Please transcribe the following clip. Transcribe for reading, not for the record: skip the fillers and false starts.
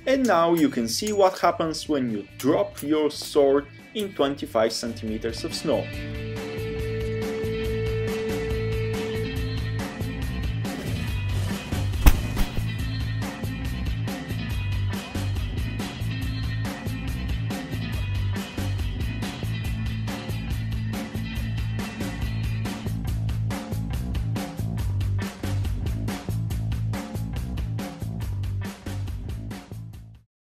And now you can see what happens when you drop your sword in 25 centimeters of snow.